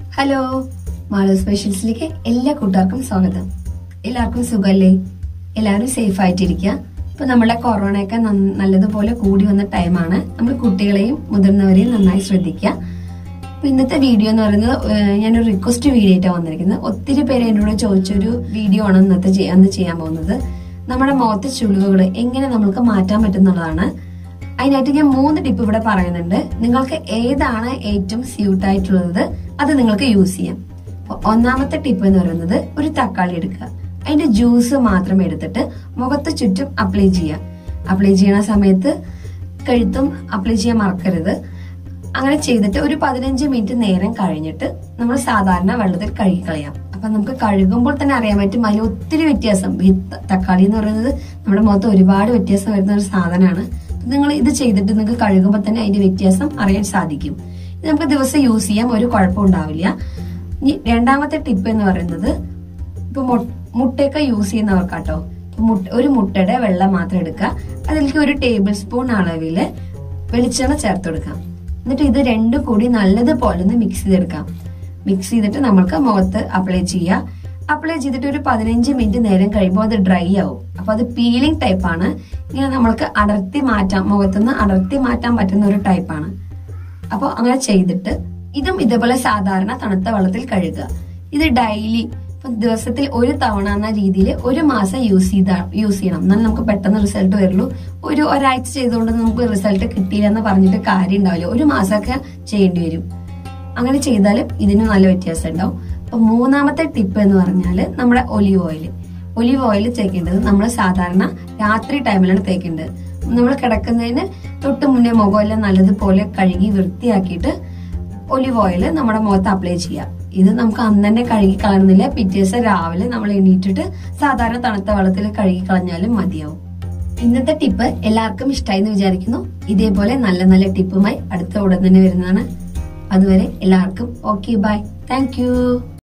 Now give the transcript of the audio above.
Hello, Malu's സ്പെഷ്യൽസിലേക്ക് എല്ലാ കൂട്ടുകാർക്കും സ്വാഗതം. എല്ലാവർക്കും സുഖല്ലേ? എല്ലാവരും സേഫ് ആയിട്ടിരിക്കുക. ഇപ്പൊ നമ്മുടെ കൊറോണയൊക്കെ നല്ലതുപോലെ കൂടി വന്ന ടൈമാണ്. നമ്മൾ കുട്ടികളെയും മുതിർന്നവരെയും നന്നായി ശ്രദ്ധിക്കുക. അപ്പൊ ഇന്നത്തെ വീഡിയോ എന്ന് പറയുന്നത് ഞാനൊരു റിക്വസ്റ്റ് വീഡിയോ ആയിട്ടാണ് വന്നിരിക്കുന്നത്. ഒത്തിരി പേര് എന്നോട് ചോദിച്ചൊരു വീഡിയോ ആണ് അന്ന് ചെയ്യാൻ പോകുന്നത്. നമ്മുടെ മുഖത്തെ ചുളിവുകൾ എങ്ങനെ നമ്മൾക്ക് മാറ്റാൻ പറ്റുന്നുള്ളതാണ്. അതിനായിട്ട് ഞാൻ 3 ടിപ്പ് ഇവിടെ പറയുന്നുണ്ട്. നിങ്ങൾക്ക് ഏതാണ് ഏറ്റവും സ്യൂട്ട് ആയിട്ടുള്ളത് അത് നിങ്ങൾക്ക് യൂസ് ചെയ്യാം. ഒന്നാമത്തെ ടിപ്പ് എന്ന് പറയുന്നത്, ഒരു തക്കാളി എടുക്കുക. അതിന്റെ ജ്യൂസ് മാത്രം എടുത്തിട്ട് മുഖത്ത് ചുറ്റും അപ്ലൈ ചെയ്യുക. അപ്ലൈ ചെയ്യുന്ന സമയത്ത് കഴുത്തും അപ്ലൈ ചെയ്യാൻ മറക്കരുത്. അങ്ങനെ ചെയ്തിട്ട് ഒരു 15 മിനിറ്റ് നേരം കഴിഞ്ഞിട്ട് നമ്മൾ സാധാരണ വെള്ളത്തിൽ കഴുകിക്കളയാം. അപ്പൊ നമുക്ക് കഴുകുമ്പോൾ തന്നെ അറിയാൻ പറ്റും അതിൽ ഒത്തിരി വ്യത്യാസം. ഈ തക്കാളി എന്ന് പറയുന്നത് നമ്മുടെ മുഖത്ത് ഒരുപാട് വ്യത്യാസം വരുന്ന ഒരു സാധനമാണ്. നിങ്ങൾ ഇത് ചെയ്തിട്ട് നിങ്ങൾക്ക് കഴുകുമ്പോൾ തന്നെ അതിന്റെ വ്യത്യാസം അറിയാൻ സാധിക്കും. ഇത് നമുക്ക് ദിവസം യൂസ് ചെയ്യാം, ഒരു കുഴപ്പം ഉണ്ടാവില്ല. ഇനി രണ്ടാമത്തെ ടിപ്പ് എന്ന് പറയുന്നത്, ഇപ്പൊ മുട്ടയൊക്കെ യൂസ് ചെയ്യുന്നവർക്കാട്ടോ. ഒരു മുട്ടയുടെ വെള്ളം മാത്രം എടുക്കുക. അതിലേക്ക് 1 ടേബിൾ സ്പൂൺ അളവില് വെളിച്ചെണ്ണ ചേർത്ത് കൊടുക്കാം. എന്നിട്ട് ഇത് രണ്ടും കൂടി നല്ലതുപോലെ ഒന്ന് മിക്സ് ചെയ്തെടുക്കാം. മിക്സ് ചെയ്തിട്ട് നമ്മൾക്ക് മുഖത്ത് അപ്ലൈ ചെയ്യാം. അപ്ലൈ ചെയ്തിട്ട് ഒരു 15 മിനിറ്റ് നേരം കഴിയുമ്പോൾ അത് ഡ്രൈ ആവും. അപ്പൊ അത് പീലിംഗ് ടൈപ്പാണ്. ഇങ്ങനെ നമ്മൾക്ക് അടർത്തി മാറ്റാം, മുഖത്തുനിന്ന് അടർത്തി മാറ്റാൻ പറ്റുന്ന ഒരു ടൈപ്പാണ്. അപ്പൊ അങ്ങനെ ചെയ്തിട്ട് ഇതും ഇതേപോലെ സാധാരണ തണുത്ത വെള്ളത്തിൽ കഴുകുക. ഇത് ഡെയിലി, ഇപ്പൊ ദിവസത്തിൽ 1 തവണ എന്ന രീതിയിൽ 1 മാസം യൂസ് ചെയ്യണം. എന്നാൽ നമുക്ക് പെട്ടെന്ന് റിസൾട്ട് വരുള്ളൂ. ഒരാഴ്ച ചെയ്തുകൊണ്ട് നമുക്ക് റിസൾട്ട് കിട്ടിയില്ല എന്ന് പറഞ്ഞിട്ട് കാര്യം ഉണ്ടാവില്ല. 1 മാസമൊക്കെ ചെയ്യേണ്ടി വരും. അങ്ങനെ ചെയ്താലും ഇതിന് നല്ല വ്യത്യാസം ഉണ്ടാവും. അപ്പൊ മൂന്നാമത്തെ ടിപ്പ് എന്ന് പറഞ്ഞാല്, നമ്മുടെ ഒലിവ് ഓയിൽ തേക്കേണ്ടത് നമ്മൾ സാധാരണ രാത്രി ടൈമിലാണ് തേക്കേണ്ടത്. നമ്മൾ കിടക്കുന്നതിന് തൊട്ട് മുന്നേ മുഖമെല്ലാം നല്ലതുപോലെ കഴുകി വൃത്തിയാക്കിയിട്ട് ഒലിവ് ഓയിൽ നമ്മുടെ മുഖത്ത് അപ്ലൈ ചെയ്യാം. ഇത് നമുക്ക് അന്ന് തന്നെ കഴുകി കളയുന്നില്ല. പിറ്റേ ദിവസം രാവിലെ നമ്മൾ എണീറ്റിട്ട് സാധാരണ തണുത്ത വെള്ളത്തിൽ കഴുകി കളഞ്ഞാലും മതിയാവും. ഇന്നത്തെ ടിപ്പ് എല്ലാവർക്കും ഇഷ്ടമായി എന്ന് വിചാരിക്കുന്നു. ഇതേപോലെ നല്ല നല്ല ടിപ്പുമായി അടുത്ത ഉടൻ തന്നെ വരുന്നതാണ്. അതുവരെ എല്ലാവർക്കും ഓക്കെ, ബൈ, താങ്ക് യു.